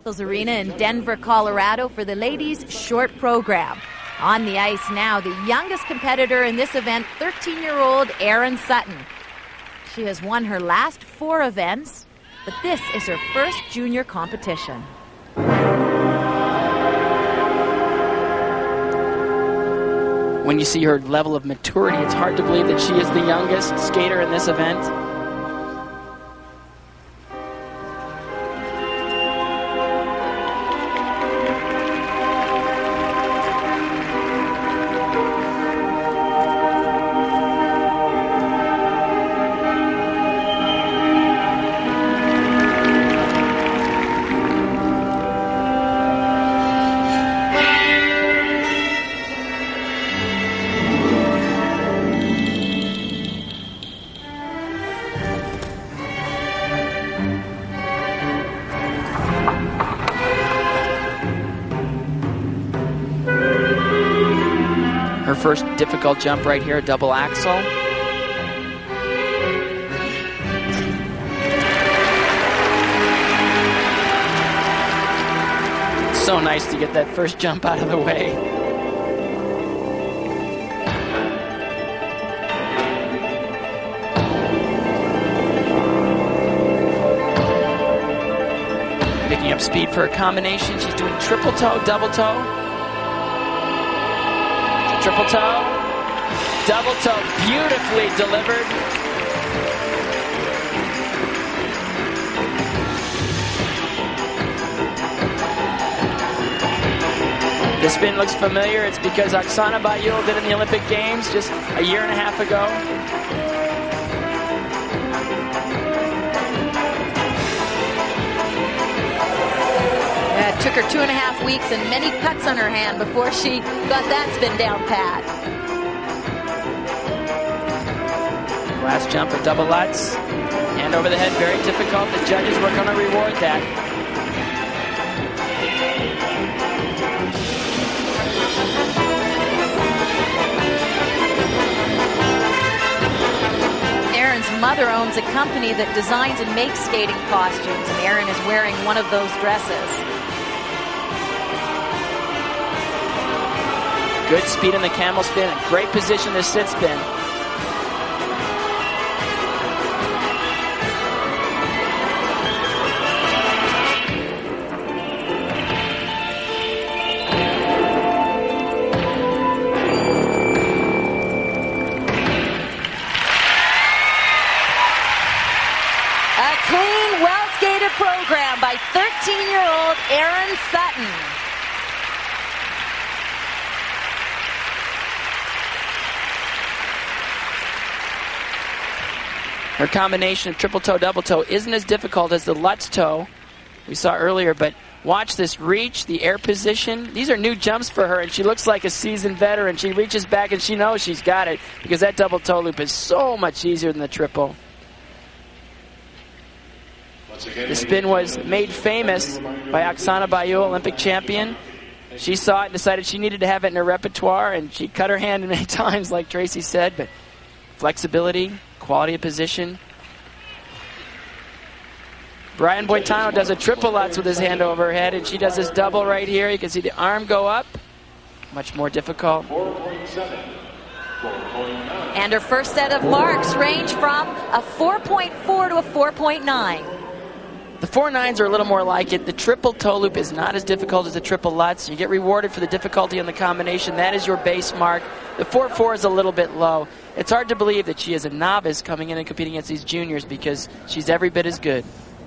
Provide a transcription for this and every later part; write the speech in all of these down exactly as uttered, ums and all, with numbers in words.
Arena in Denver, Colorado for the ladies' short program. On the ice now, the youngest competitor in this event, thirteen-year-old Erin Sutton. She has won her last four events, but this is her first junior competition. When you see her level of maturity, it's hard to believe that she is the youngest skater in this event. Her first difficult jump right here, double axel. So nice to get that first jump out of the way. Picking up speed for a combination. She's doing triple toe, double toe. Triple toe, double toe, beautifully delivered. The spin looks familiar. It's because Oksana Bayul did it in the Olympic Games just a year and a half ago. Yeah, it took her two and a half weeks and many cuts on her hand before she got that spin down pat. Last jump of double Lutz. Hand over the head, very difficult. The judges were going to reward that. Erin's mother owns a company that designs and makes skating costumes, and Erin is wearing one of those dresses. Good speed in the camel spin, a great position to sit spin. A clean, well-skated program by thirteen-year-old Erin Sutton. Her combination of triple toe, double toe isn't as difficult as the Lutz toe we saw earlier, but watch this reach, the air position. These are new jumps for her, and she looks like a seasoned veteran. She reaches back, and she knows she's got it because that double toe loop is so much easier than the triple. The spin was made famous by Oksana Bayul, Olympic champion. She saw it and decided she needed to have it in her repertoire, and she cut her hand many times, like Tracy said, but flexibility, quality of position. Brian Boitano does a triple Lutz with his hand over her head, and she does this double right here. You can see the arm go up. Much more difficult. And her first set of marks range from a four point four to a four point nine. The four nines are a little more like it. The triple toe loop is not as difficult as the triple Lutz. You get rewarded for the difficulty in the combination. That is your base mark. The four four is a little bit low. It's hard to believe that she is a novice coming in and competing against these juniors because she's every bit as good.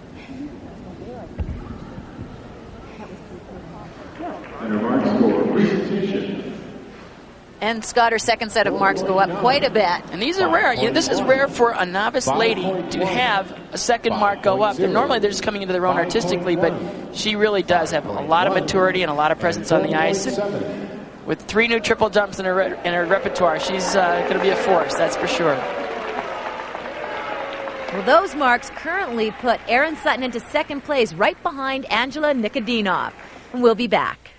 And Scott, her second set of marks go up quite a bit. And these are rare. You know, this is rare for a novice lady to have a second mark go up. And normally they're just coming into their own artistically, but she really does have a lot of maturity and a lot of presence on the ice. And with three new triple jumps in her, in her repertoire, she's uh, going to be a force, that's for sure. Well, those marks currently put Erin Sutton into second place right behind Angela Nikodinov. And we'll be back.